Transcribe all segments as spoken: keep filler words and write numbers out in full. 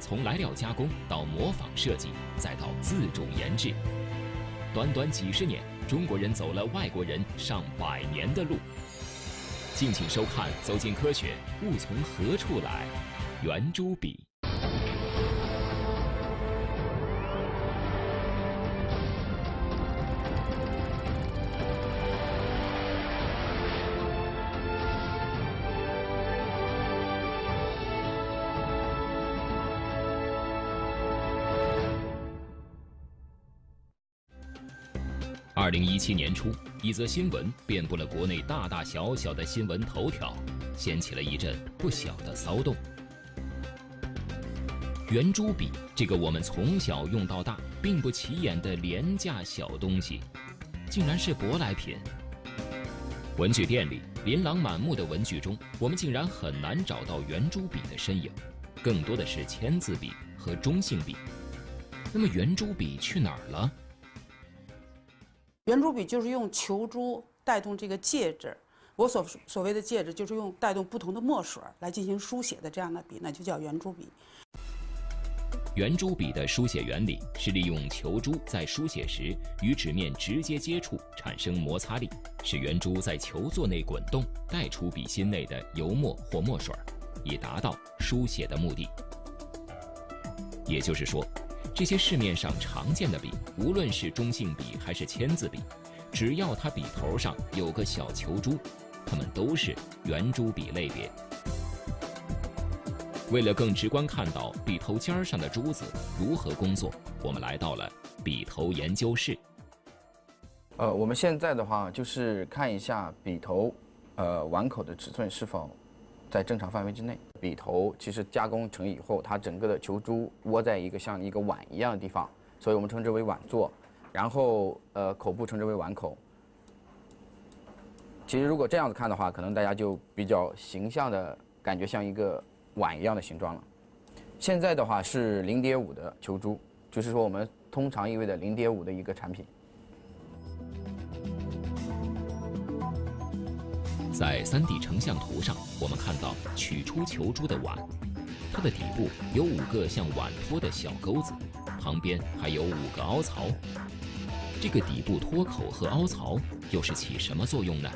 从来料加工到模仿设计，再到自主研制，短短几十年，中国人走了外国人上百年的路。敬请收看《走进科学》，物从何处来？圆珠笔。二零一七年初，一则新闻遍布了国内大大小小的新闻头条，掀起了一阵不小的骚动。圆珠笔这个我们从小用到大、并不起眼的廉价小东西，竟然是舶来品。文具店里琳琅满目的文具中，我们竟然很难找到圆珠笔的身影，更多的是签字笔和中性笔。那么圆珠笔去哪儿了？ 圆珠笔就是用球珠带动这个介质，我所所谓的介质就是用带动不同的墨水来进行书写的这样的笔，那就叫圆珠笔。 圆珠笔的书写原理是利用球珠在书写时与纸面直接接触，产生摩擦力，使圆珠在球座内滚动，带出笔芯内的油墨或墨水，以达到书写的目的。也就是说，这些市面上常见的笔，无论是中性笔还是签字笔，只要它笔头上有个小球珠，它们都是圆珠笔类别。为了更直观看到笔头尖上的珠子如何工作，我们来到了笔头研究室。 呃，我们现在的话就是看一下笔头，呃，碗口的尺寸是否在正常范围之内。笔头其实加工成以后，它整个的球珠窝在一个像一个碗一样的地方，所以我们称之为碗座。然后呃，口部称之为碗口。其实如果这样子看的话，可能大家就比较形象的感觉像一个碗一样的形状了。现在的话是零点五的球珠，就是说我们通常意味的零点五的一个产品。 在 三 D 成像图上，我们看到取出球珠的碗，它的底部有五个像碗托的小钩子，旁边还有五个凹槽。这个底部托口和凹槽又是起什么作用呢？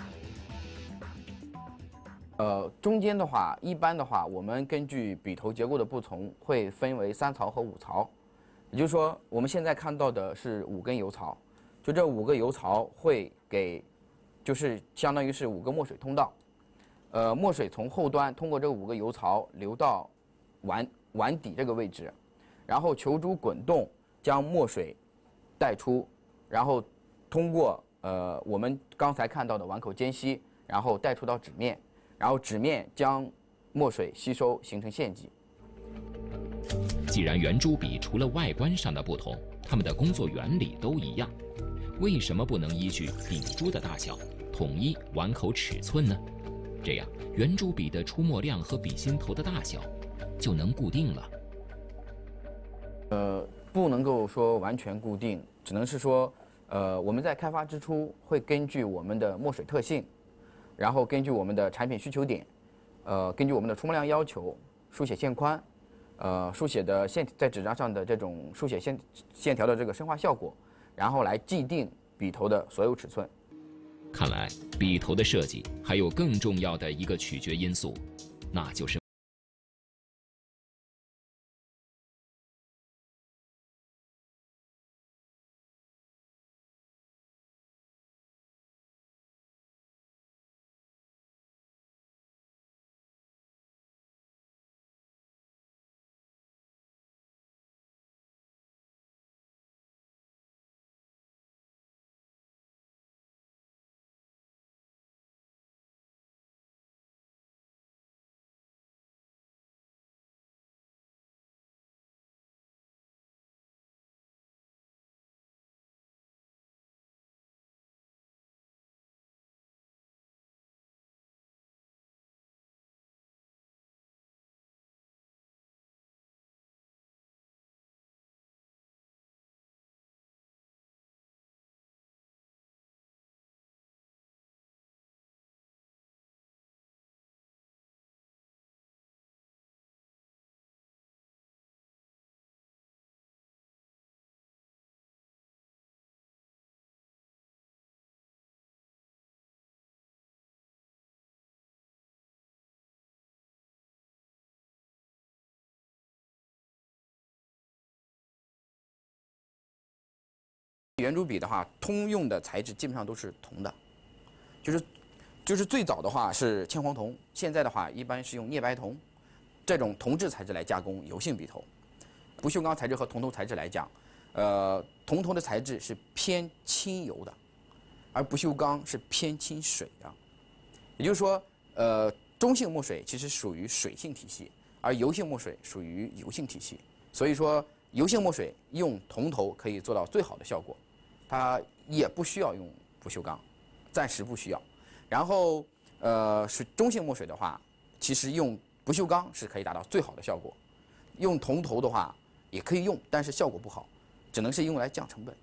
呃，中间的话，一般的话，我们根据笔头结构的不同，会分为三槽和五槽。也就是说，我们现在看到的是五根油槽，就这五个油槽会给，就是相当于是五个墨水通道。呃，墨水从后端通过这五个油槽流到碗碗底这个位置，然后球珠滚动将墨水带出，然后通过呃我们刚才看到的碗口间隙，然后带出到纸面。然后纸面将墨水吸收，形成线迹。 既然圆珠笔除了外观上的不同，它们的工作原理都一样，为什么不能依据笔珠的大小统一碗口尺寸呢？这样圆珠笔的出墨量和笔芯头的大小就能固定了。 呃，不能够说完全固定，只能是说，呃，我们在开发之初会根据我们的墨水特性。然后根据我们的产品需求点，呃，根据我们的出墨量要求、书写线宽，呃，书写的线在纸张上的这种书写线线条的这个深化效果，然后来既定笔头的所有尺寸。 看来笔头的设计还有更重要的一个取决因素，那就是圆珠笔的话，通用的材质基本上都是铜的，就是就是最早的话是铅黄铜，现在的话一般是用镍白铜这种铜质材质来加工油性笔头。不锈钢材质和铜头材质来讲，呃，铜头的材质是偏轻油的，而不锈钢是偏亲水的。也就是说，呃，中性墨水其实属于水性体系，而油性墨水属于油性体系。所以说，油性墨水用铜头可以做到最好的效果，它也不需要用不锈钢，暂时不需要。然后，呃，是中性墨水的话，其实用不锈钢是可以达到最好的效果，用铜头的话也可以用，但是效果不好，只能是用来降成本。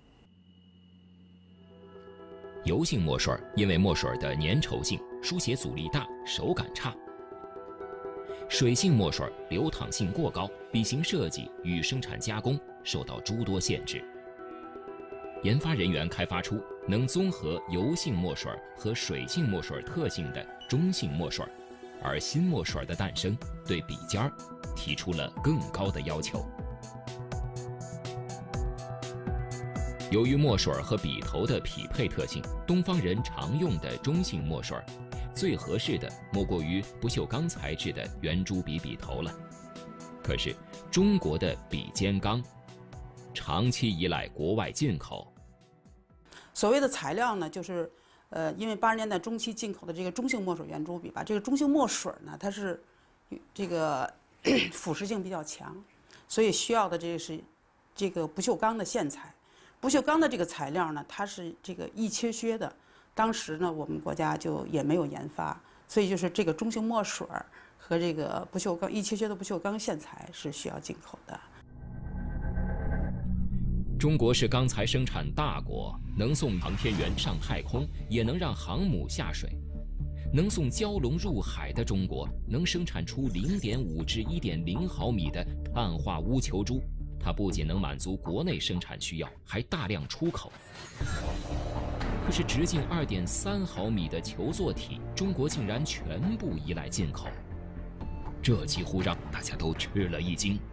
油性墨水因为墨水的粘稠性、书写阻力大、手感差；水性墨水流淌性过高，笔形设计与生产加工受到诸多限制。研发人员开发出能综合油性墨水和水性墨水特性的中性墨水，而新墨水的诞生对笔尖儿提出了更高的要求。由于墨水和笔头的匹配特性，东方人常用的中性墨水，最合适的莫过于不锈钢材质的圆珠笔笔头了。可是，中国的笔尖钢长期依赖国外进口。 所谓的材料呢，就是，呃，因为八十年代中期进口的这个中性墨水圆珠笔吧，这个中性墨水呢，它是这个腐蚀性比较强，所以需要的这个是这个不锈钢的线材。不锈钢的这个材料呢，它是这个易缺削的，当时呢我们国家就也没有研发，所以就是这个中性墨水和这个不锈钢易缺削的不锈钢线材是需要进口的。 中国是钢材生产大国，能送航天员上太空，也能让航母下水。能送蛟龙入海的中国，能生产出零点五至一点零毫米的碳化钨球珠。它不仅能满足国内生产需要，还大量出口。可是直径二点三毫米的球座体，中国竟然全部依赖进口，这几乎让大家都吃了一惊。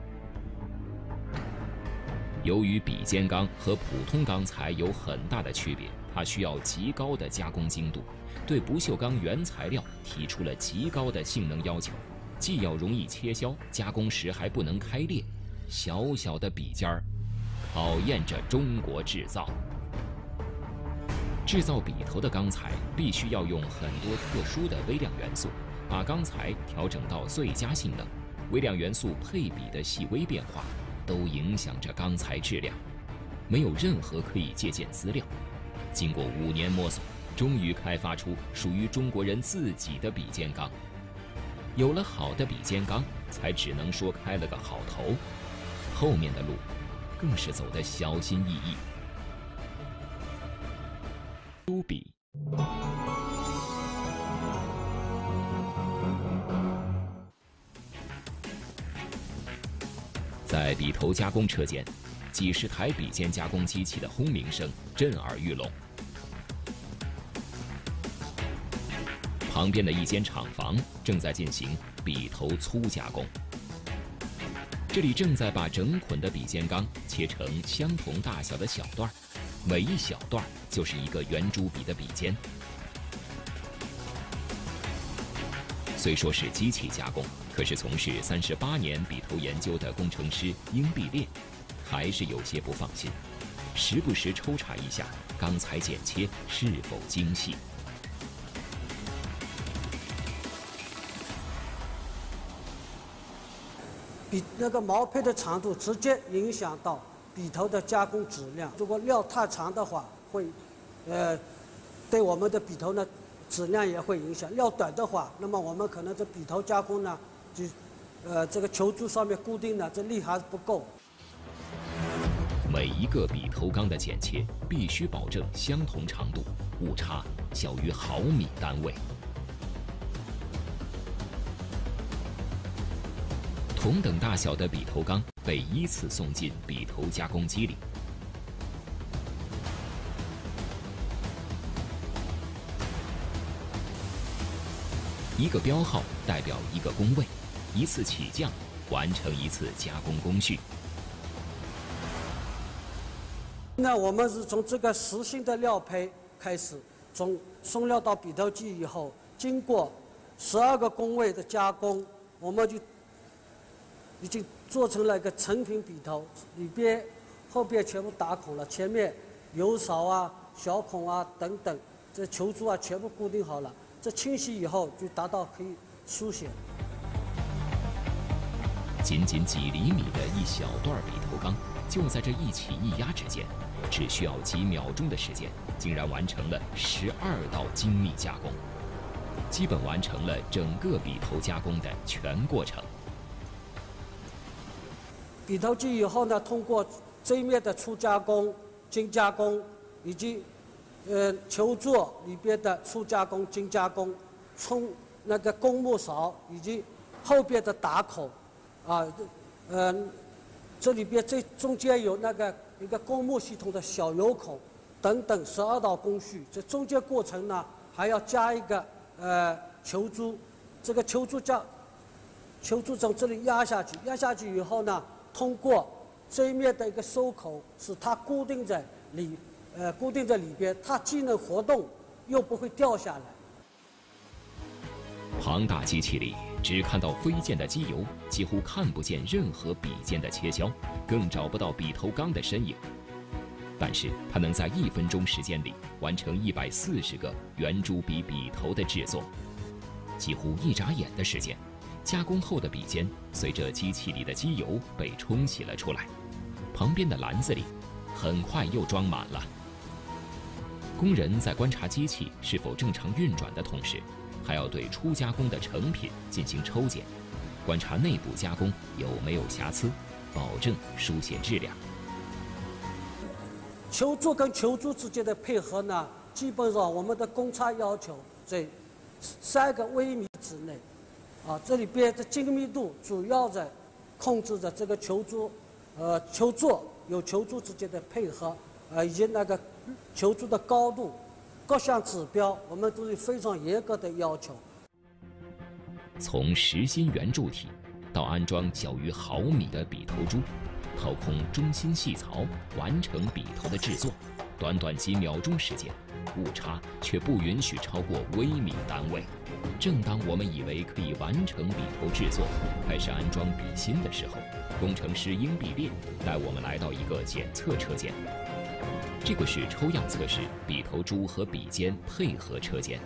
由于笔尖钢和普通钢材有很大的区别，它需要极高的加工精度，对不锈钢原材料提出了极高的性能要求，既要容易切削，加工时还不能开裂。小小的笔尖儿，考验着中国制造。制造笔头的钢材必须要用很多特殊的微量元素，把钢材调整到最佳性能。微量元素配比的细微变化，都影响着钢材质量。没有任何可以借鉴资料。经过五年摸索，终于开发出属于中国人自己的笔尖钢。有了好的笔尖钢，才只能说开了个好头。后面的路，更是走得小心翼翼。珠笔，在笔头加工车间，几十台笔尖加工机器的轰鸣声震耳欲聋。旁边的一间厂房正在进行笔头粗加工。这里正在把整捆的笔尖钢切成相同大小的小段，每一小段就是一个圆珠笔的笔尖。虽说是机器加工，可是从事三十八年笔头研究的工程师殷必烈，还是有些不放心，时不时抽查一下钢材剪切是否精细。 笔那个毛坯的长度直接影响到笔头的加工质量。如果料太长的话，会，呃，对我们的笔头呢质量也会影响。料短的话，那么我们可能这笔头加工呢，就，呃，这个球珠上面固定的这力还是不够。 每一个笔头钢的剪切必须保证相同长度，误差小于毫米单位。同等大小的笔头钢被依次送进笔头加工机里。一个标号代表一个工位，一次起降完成一次加工工序。 那我们是从这个实心的料胚开始，从送料到笔头机以后，经过十二个工位的加工，我们就已经做成了一个成品笔头，里边、后边全部打孔了，前面油槽啊、小孔啊等等，这球珠啊全部固定好了。这清洗以后就达到可以书写。 仅仅几厘米的一小段笔头钢，就在这一起一压之间，只需要几秒钟的时间，竟然完成了十二道精密加工，基本完成了整个笔头加工的全过程。 笔头机以后呢，通过这一面的初加工、精加工，以及呃球座里边的初加工、精加工，冲那个公木勺以及后边的打孔，啊，呃，这里边这中间有那个一个公木系统的小油孔等等十二道工序。这中间过程呢，还要加一个呃球珠，这个球珠加球珠从这里压下去，压下去以后呢，通过这一面的一个收口，使它固定在里，呃，固定在里边，它既能活动，又不会掉下来。 庞大机器里只看到飞溅的机油，几乎看不见任何笔尖的切削，更找不到笔头钢的身影。但是它能在一分钟时间里完成一百四十个圆珠笔笔头的制作，几乎一眨眼的时间，加工后的笔尖随着机器里的机油被冲洗了出来，旁边的篮子里很快又装满了。工人在观察机器是否正常运转的同时，还要对初加工的成品进行抽检，观察内部加工有没有瑕疵，保证书写质量。 球座跟球珠之间的配合呢，基本上我们的公差要求在三个微米之内，啊，这里边的精密度主要在控制着这个球珠，呃，球座有球珠之间的配合，呃，以及那个球珠的高度，各项指标我们都是非常严格的要求。 从实心圆柱体到安装小于毫米的笔头珠，掏空中心细槽，完成笔头的制作，短短几秒钟时间，误差却不允许超过微米单位。正当我们以为可以完成笔头制作，开始安装笔芯的时候，工程师殷必烈带我们来到一个检测车间。这个是抽样测试笔头珠和笔尖配合车间。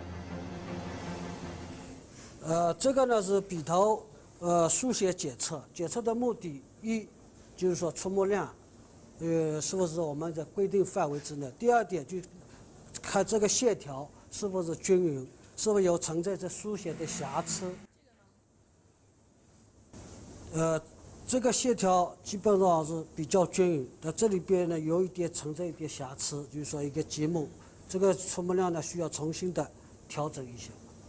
呃，这个呢是笔头呃书写检测，检测的目的一就是说出墨量，呃是不是我们的规定范围之内？第二点就看这个线条是不是均匀，是不是有存在着书写的瑕疵。呃，这个线条基本上是比较均匀，那这里边呢有一点存在一点瑕疵，就是说一个节目，这个出墨量呢需要重新的调整一下。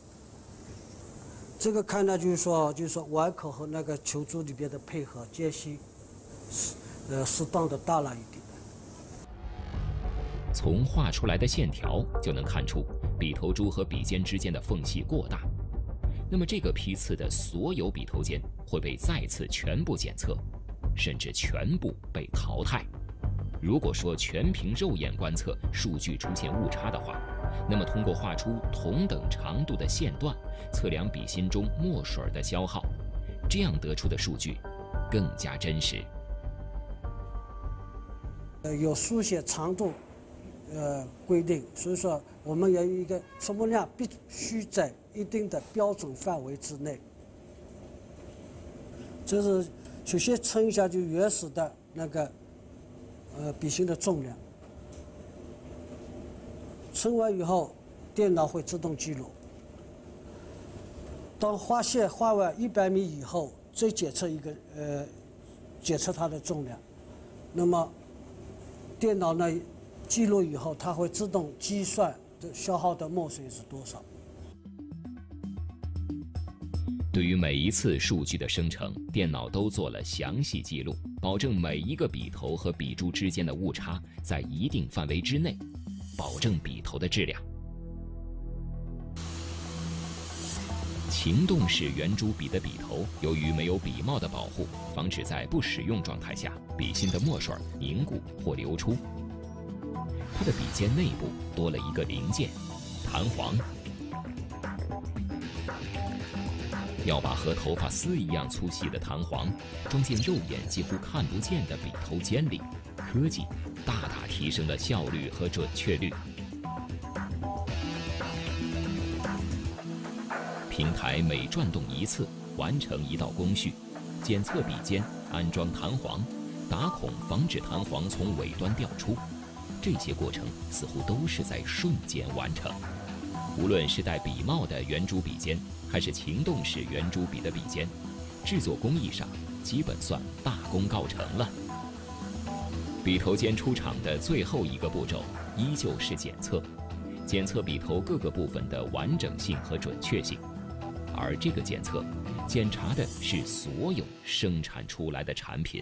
这个看呢就是说，就是说碗口和那个球珠里边的配合间隙，呃，适当的大了一点。 从画出来的线条就能看出笔头珠和笔尖之间的缝隙过大。那么这个批次的所有笔头尖会被再次全部检测，甚至全部被淘汰。如果说全凭肉眼观测数据出现误差的话，那么通过画出同等长度的线段，测量笔芯中墨水的消耗，这样得出的数据更加真实。 呃，有书写长度，呃规定，所以说我们有一个出墨量必须在一定的标准范围之内。这是首先称一下就原始的那个呃笔芯的重量。称完以后，电脑会自动记录。当画线画完一百米以后，再检测一个呃，检测它的重量。那么，电脑呢记录以后，它会自动计算这消耗的墨水是多少。 对于每一次数据的生成，电脑都做了详细记录，保证每一个笔头和笔珠之间的误差在一定范围之内，保证笔头的质量。擎动式圆珠笔的笔头，由于没有笔帽的保护，防止在不使用状态下笔芯的墨水凝固或流出。 它的笔尖内部多了一个零件——弹簧。要把和头发丝一样粗细的弹簧装进肉眼几乎看不见的笔头尖里，科技大大提升了效率和准确率。平台每转动一次，完成一道工序，检测笔尖，安装弹簧，打孔防止弹簧从尾端掉出。这些过程似乎都是在瞬间完成。无论是带笔帽的圆珠笔尖，还是擎动式圆珠笔的笔尖，制作工艺上基本算大功告成了。笔头尖出厂的最后一个步骤依旧是检测，检测笔头各个部分的完整性和准确性。而这个检测，检查的是所有生产出来的产品。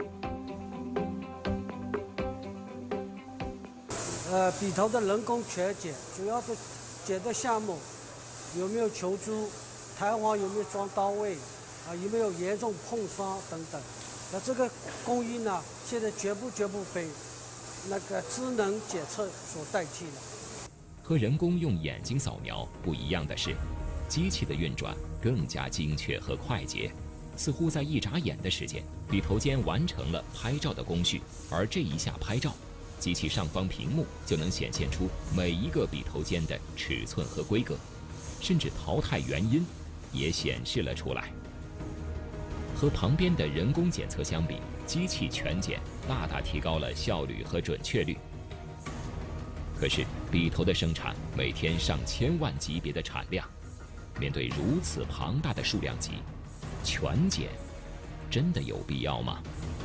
呃，笔头的人工全检，主要的检的项目有没有球珠，弹簧有没有装到位，啊，有没有严重碰伤等等。那这个工艺呢，现在全部全部被那个智能检测所代替了。 和人工用眼睛扫描不一样的是，机器的运转更加精确和快捷，似乎在一眨眼的时间，笔头尖完成了拍照的工序。而这一下拍照，机器上方屏幕就能显现出每一个笔头尖的尺寸和规格，甚至淘汰原因也显示了出来。和旁边的人工检测相比，机器全检大大提高了效率和准确率。可是笔头的生产每天上千万级别的产量，面对如此庞大的数量级，全检真的有必要吗？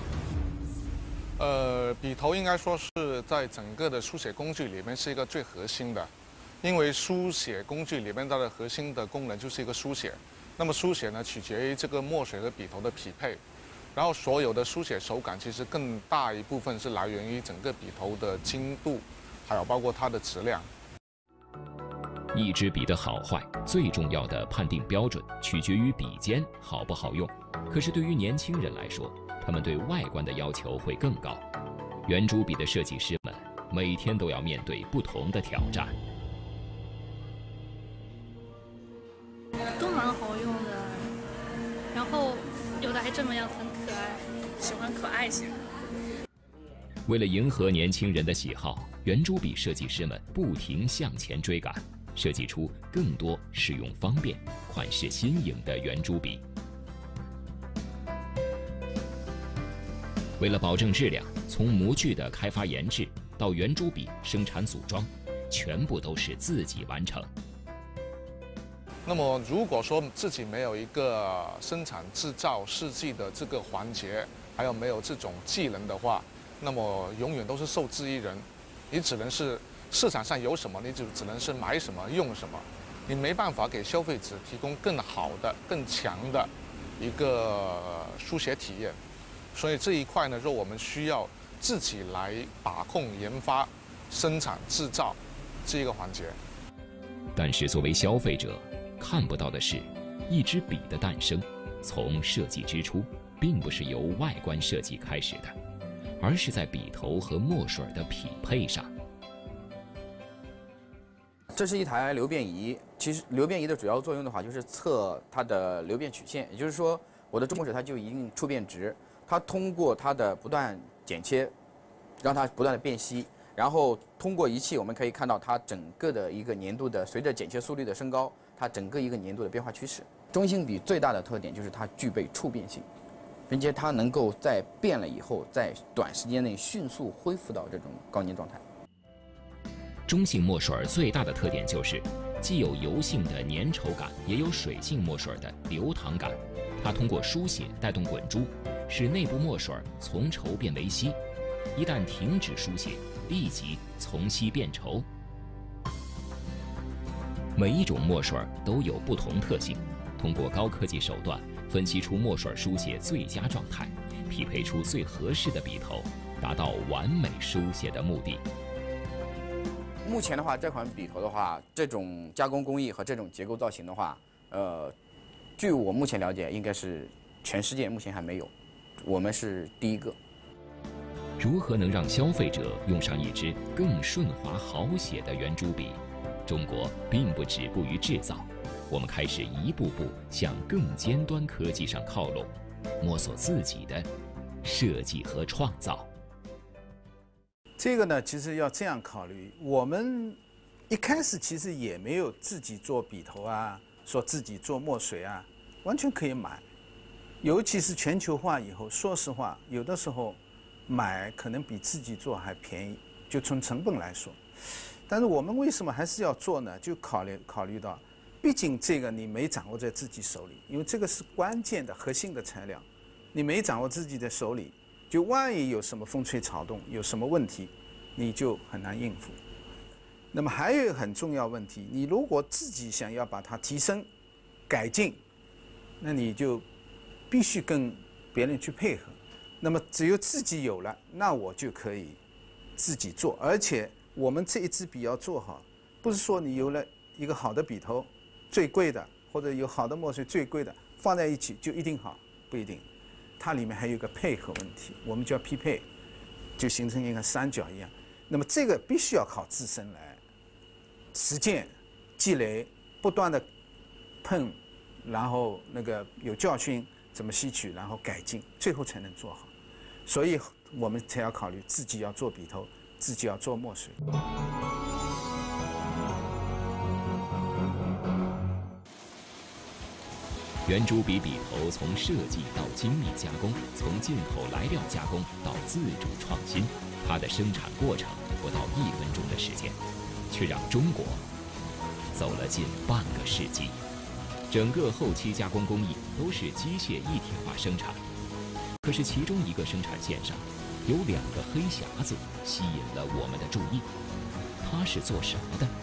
呃，笔头应该说是在整个的书写工具里面是一个最核心的，因为书写工具里面它的核心的功能就是一个书写。那么书写呢，取决于这个墨水和笔头的匹配，然后所有的书写手感其实更大一部分是来源于整个笔头的精度，还有包括它的质量。 一支笔的好坏，最重要的判定标准取决于笔尖好不好用。可是对于年轻人来说，他们对外观的要求会更高。圆珠笔的设计师们每天都要面对不同的挑战。 都蛮好用的，然后有的还这么样，很可爱，喜欢可爱型。 为了迎合年轻人的喜好，圆珠笔设计师们不停向前追赶，设计出更多使用方便、款式新颖的圆珠笔。为了保证质量，从模具的开发研制到圆珠笔生产组装，全部都是自己完成。 那么如果说自己没有一个生产制造设计的这个环节，还有没有这种技能的话，那么永远都是受制于人。你只能是市场上有什么，你就只能是买什么用什么，你没办法给消费者提供更好的、更强的一个书写体验。所以这一块呢，说我们需要自己来把控研发、生产、制造这一个环节。 但是作为消费者，看不到的是，一支笔的诞生，从设计之初，并不是由外观设计开始的，而是在笔头和墨水的匹配上。 这是一台流变仪，其实流变仪的主要作用的话，就是测它的流变曲线，也就是说，我的墨水它就一定出变值，它通过它的不断剪切，让它不断的变稀。然后通过仪器，我们可以看到它整个的一个年度的，随着剪切速率的升高，它整个一个年度的变化趋势。中性笔最大的特点就是它具备触变性，并且它能够在变了以后，在短时间内迅速恢复到这种高粘状态。 中性墨水最大的特点就是，既有油性的粘稠感，也有水性墨水的流淌感。它通过书写带动滚珠，使内部墨水从稠变为稀。一旦停止书写，立即从稀变稠。每一种墨水都有不同特性，通过高科技手段分析出墨水书写最佳状态，匹配出最合适的笔头，达到完美书写的目的。 目前的话，这款笔头的话，这种加工工艺和这种结构造型的话，呃，据我目前了解，应该是全世界目前还没有，我们是第一个。 如何能让消费者用上一支更顺滑好写的圆珠笔？中国并不止步于制造，我们开始一步步向更尖端科技上靠拢，摸索自己的设计和创造。 这个呢，其实要这样考虑，我们一开始其实也没有自己做笔头啊，说自己做墨水啊，完全可以买。尤其是全球化以后，说实话，有的时候买可能比自己做还便宜，就从成本来说。但是我们为什么还是要做呢？就考虑考虑到，毕竟这个你没掌握在自己手里，因为这个是关键的核心的材料，你没掌握自己的手里，就万一有什么风吹草动，有什么问题，你就很难应付。那么还有一个很重要问题，你如果自己想要把它提升、改进，那你就必须跟别人去配合。那么只有自己有了，那我就可以自己做。而且我们这一支笔要做好，不是说你有了一个好的笔头，最贵的，或者有好的墨水最贵的放在一起就一定好，不一定。它里面还有一个配合问题，我们叫匹配，就形成一个三角一样。那么这个必须要靠自身来实践、积累，不断的碰，然后那个有教训怎么吸取，然后改进，最后才能做好。所以我们才要考虑自己要做笔头，自己要做墨水。 圆珠笔笔头从设计到精密加工，从进口来料加工到自主创新，它的生产过程不到一分钟的时间，却让中国走了近半个世纪。整个后期加工工艺都是机械一体化生产，可是其中一个生产线上有两个黑匣子吸引了我们的注意，它是做什么的？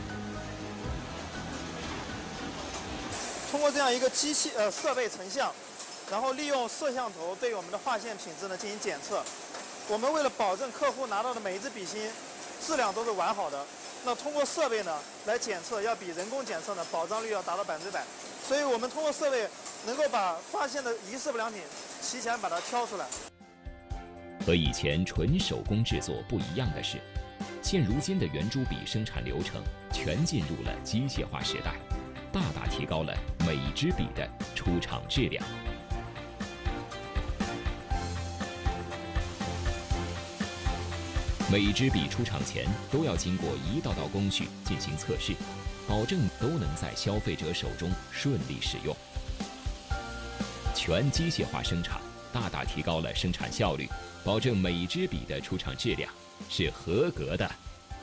通过这样一个机器呃设备成像，然后利用摄像头对我们的画线品质呢进行检测。我们为了保证客户拿到的每一支笔芯质量都是完好的，那通过设备呢来检测，要比人工检测呢保障率要达到百分之百。所以我们通过设备能够把发现的遗失不良品提前把它挑出来。 和以前纯手工制作不一样的是，现如今的圆珠笔生产流程全进入了机械化时代，大大提高了每一支笔的出厂质量。每一支笔出厂前都要经过一道道工序进行测试，保证都能在消费者手中顺利使用。全机械化生产大大提高了生产效率，保证每一支笔的出厂质量是合格的。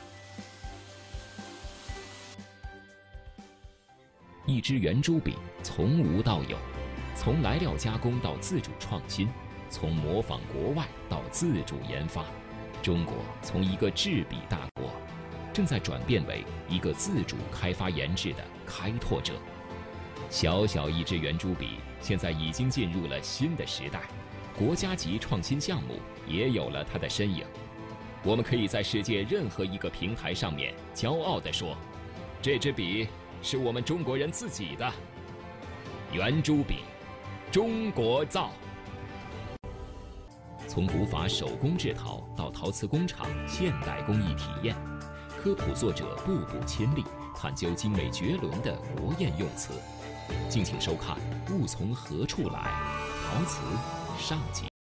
一支圆珠笔从无到有，从来料加工到自主创新，从模仿国外到自主研发，中国从一个制笔大国，正在转变为一个自主开发研制的开拓者。小小一支圆珠笔，现在已经进入了新的时代，国家级创新项目也有了它的身影。我们可以在世界任何一个平台上面骄傲地说，这支笔是我们中国人自己的圆珠笔，中国造。从古法手工制陶到陶瓷工厂现代工艺体验，科普作者步步亲历，探究精美绝伦的国宴用词。敬请收看《物从何处来》，陶瓷上集。